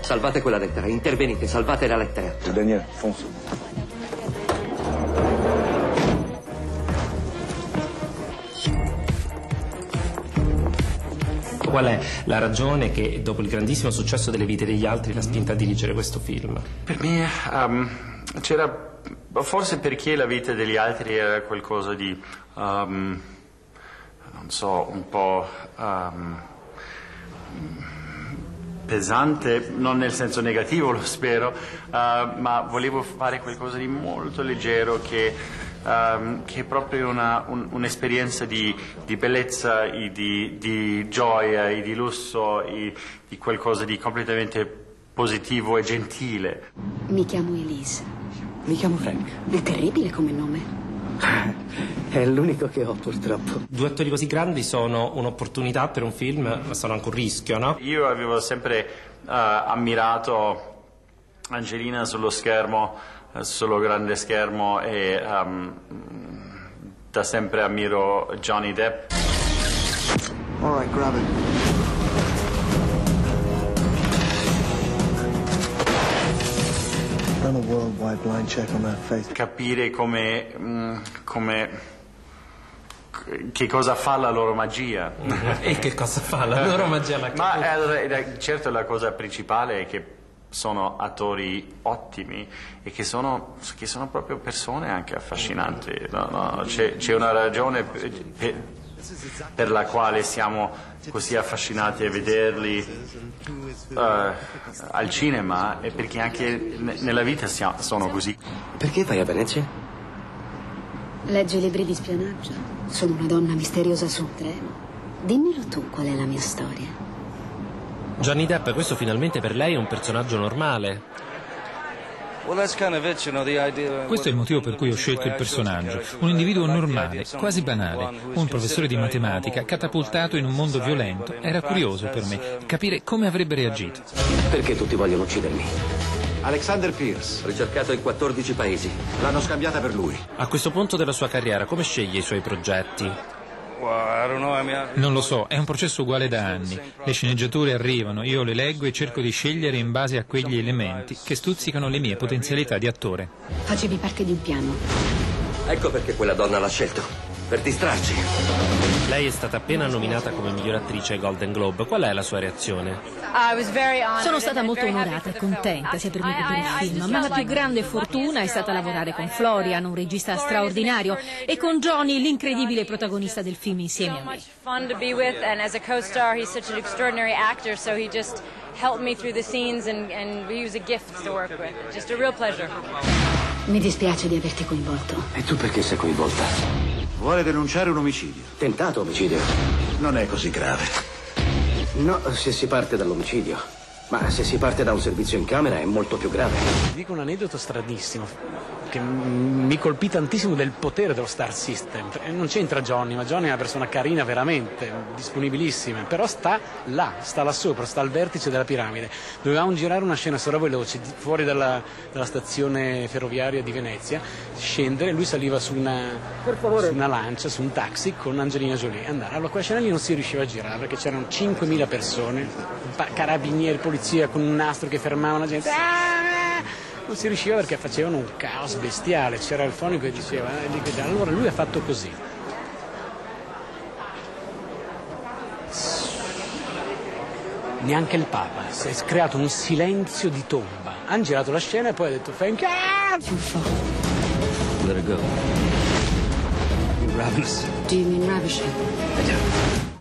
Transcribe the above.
Salvate quella lettera, intervenite, salvate la lettera. Daniel, fonce. Qual è la ragione che, dopo il grandissimo successo delle vite degli altri, l'ha spinta a dirigere questo film? Per me c'era... Forse perché la vita degli altri era qualcosa di... non so, un po'... pesante, non nel senso negativo, lo spero, ma volevo fare qualcosa di molto leggero che è proprio un'esperienza di bellezza, di gioia, di lusso, di qualcosa di completamente positivo e gentile. Mi chiamo Elise. Mi chiamo Frank. È terribile come nome. È l'unico che ho, purtroppo. Due attori così grandi sono un'opportunità per un film, ma sono anche un rischio, no? Io avevo sempre ammirato Angelina sullo schermo, sullo grande schermo, e da sempre ammiro Johnny Depp. All right, grab it. Run a worldwide blind check on that face. Capire che cosa fa la loro magia. E che cosa fa la loro magia? Ma allora, certo, la cosa principale è che sono attori ottimi e che sono proprio persone anche affascinanti. C'è una ragione per la quale siamo così affascinati a vederli al cinema, e perché anche nella vita sono così. Perché vai a Venezia? Leggi libri di spionaggio. Sono una donna misteriosa su un treno. Dimmelo tu qual è la mia storia. Johnny Depp, questo finalmente per lei è un personaggio normale. Questo è il motivo per cui ho scelto il personaggio. Un individuo normale, quasi banale, un professore di matematica catapultato in un mondo violento. Era curioso per me capire come avrebbe reagito. Perché tutti vogliono uccidermi? Alexander Pierce. Ricercato in 14 paesi. L'hanno scambiata per lui. A questo punto della sua carriera, come sceglie i suoi progetti? Non lo so, è un processo uguale da anni. Le sceneggiature arrivano, io le leggo e cerco di scegliere in base a quegli elementi che stuzzicano le mie potenzialità di attore. Facevi parte di un piano. Ecco perché quella donna l'ha scelto. Per distrarci. Lei è stata appena nominata come miglior attrice ai Golden Globe. Qual è la sua reazione? Sono stata molto onorata e contenta sia per me che per il film, ma la più grande fortuna è stata lavorare con Florian, un regista straordinario, e con Johnny, l'incredibile protagonista del film insieme a me. Mi dispiace di averti coinvolto. E tu perché sei coinvolta? Vuole denunciare un omicidio. Tentato omicidio. Non è così grave. No, se si parte dall'omicidio. Ma se si parte da un servizio in camera è molto più grave. Dico un aneddoto stranissimo che mi colpì tantissimo del potere dello Star System. Non c'entra Johnny, ma Johnny è una persona carina veramente, disponibilissima, però sta là sopra, sta al vertice della piramide. Dovevamo girare una scena veloce fuori dalla stazione ferroviaria di Venezia, scendere, lui saliva su una lancia, su un taxi con Angelina Jolie, andare. Allora quella scena lì non si riusciva a girare perché c'erano 5.000 persone, carabinieri, polizia con un nastro che fermava la gente. Non si riusciva perché facevano un caos bestiale, c'era il fonico che diceva, allora lui ha fatto così. Neanche il Papa, si è creato un silenzio di tomba. Hanno girato la scena e poi ha detto thank you. Let her go. Do you mean ravishing? I do.